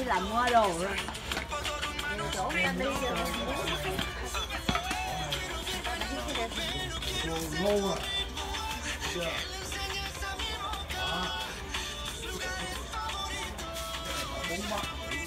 đi làm mua đồ rồi. Nhiều chỗ người ta đi rồi. Ngon à. Bốn mắt.